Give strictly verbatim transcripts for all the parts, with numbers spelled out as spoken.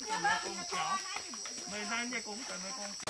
từ mẹ con cháu mười hai nhà cũng từ mẹ con.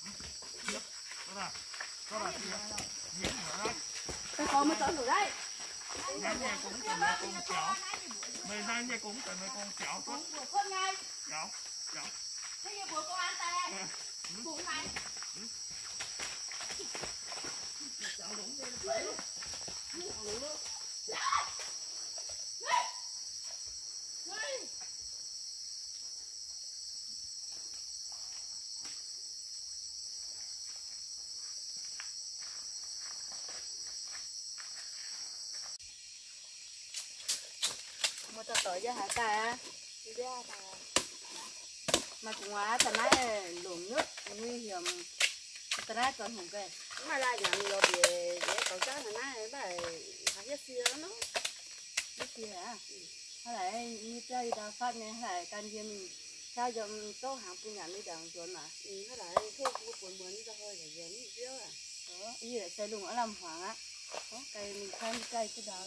Đó là đó là diễn nữa đấy. Cái con mới tới rồi đấy. Nhanh nha cũng cần mấy con chảo. Mày nhanh nha cũng cần mấy con chảo tốt. Con ngay. Chảo, chảo. Thế như bữa con ăn tè. Bụng này. Chảo đúng đi. Chảo đúng đó. Một tờ tới cho hả ta. Đi ra ta. Mà cũng á tờ này luồng nước nguy hiểm. Tờ này còn hùng kề. Mà là nhận rồi thì để cậu cháu thằng này bài học hết xưa nó Biết gì hả? Hay là như chơi đào phát này hay là can gì mình sao cho tốt hàng phụ nhận đi đào chuẩn mà. ừ nó lại thuốc của buồn buồn ra thôi để dễ như trước à Đó, ý là xe lùng ở làm hoàng á. Đó, cây mình khai cây cái đó.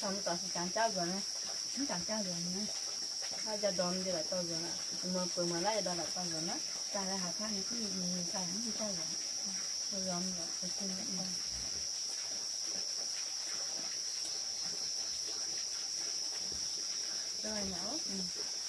xong tao sẽ chẳng cháu rồi nè chúng chẳng trao rồi nữa hai giờ đòn đi lại tao rồi nè mà vừa mà lại đòn lại tao rồi nè ta là hạt than cái gì phải không đi trao rồi tôi đòn rồi tôi xin nhận rồi nhỏ ừ.